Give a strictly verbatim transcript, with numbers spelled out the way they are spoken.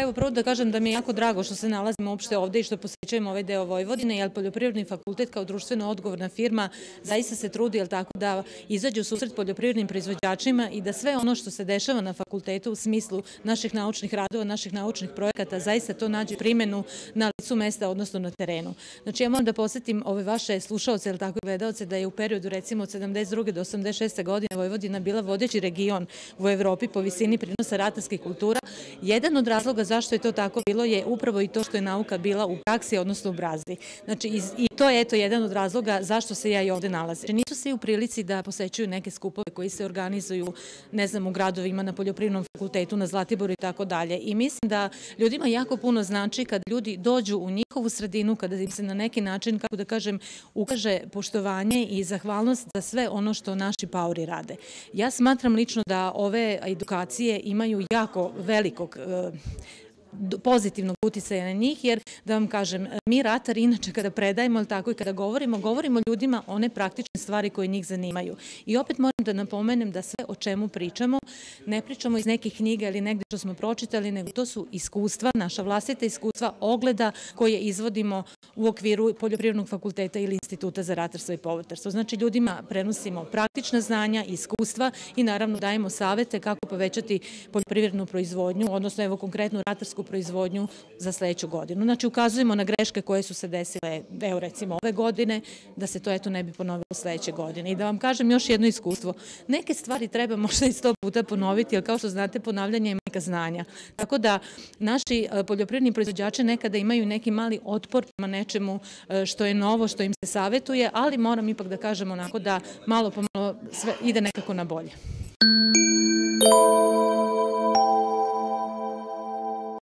evo prvo da kažem da mi je jako drago što se nalazimo uopšte ovde i što posećujemo ovaj deo Vojvodine, jer Poljoprivredni fakultet kao društveno odgovorna firma zaista se trudi, jel tako, da izađe u susret poljoprivrednim proizvođačima i da sve ono što se dešava na fakultetu u smislu naših naučnih radova, naših naučnih projekata, zaista to nađe primenu na licu mesta, odnosno na terenu. Znači, ja moram da podsjetim ove vaše slušaoce, jel tako, gledaoce, da je u periodu recimo od sedamdeset druge do osamdeset šeste godine Vojvodina bila vodeći region u Evropi po visini prinosa ratarskih kultura. Jedan od razloga zašto je to tako bilo je upravo i to što je nauka bila u praksi, odnosno u brazdi. Znači, i to je eto jedan od razloga zašto se ja i ovde nalazim. Nisu svi u prilici da posećuju neke skupove koji se organizuju, ne znam, u gradovima, na Poljoprivrednom fakultetu, na Zlatiboru i tako dalje. I mislim da ljudima jako puno znači kad ljudi dođu u njihovu sredinu, kada im se na neki način, kako da kažem, ukaže poštovanje i zahvalnost za sve ono što naši paori rade. Ja smatram lično da ove edukacije imaju jako velikog pozitivnog uticaja na njih, jer da vam kažem, mi ratari inače kada predajemo, ali tako i kada govorimo, govorimo ljudima one praktične stvari koje njih zanimaju. I opet moram da napomenem da sve o čemu pričamo, ne pričamo iz nekih knjiga ili negde što smo pročitali, nego to su iskustva, naša vlastita iskustva, ogleda koje izvodimo u okviru Poljoprivrednog fakulteta ili Instituta za ratarstvo i povrtarstvo. Znači, ljudima prenosimo praktična znanja, iskustva i naravno dajemo savete kako povećati poljoprivrednu proizvodnju, odnosno evo konkretnu ratarsku proizvodnju za sledeću godinu. Znači, ukazujemo na greške koje su se desile, evo recimo ove godine, da se to eto ne bi ponovilo sledeće godine. I da vam kažem još jedno iskustvo. Neke stvari treba možda i sto puta ponoviti, jer kao što znate, ponavljanje je majka znanja. Tako da naši poljoprivredni proizvođači nekada imaju neki mali otpor prema nečemu što je novo, što im se savetuje, ali moram ipak da kažem onako da malo po malo sve ide nekako na bolje.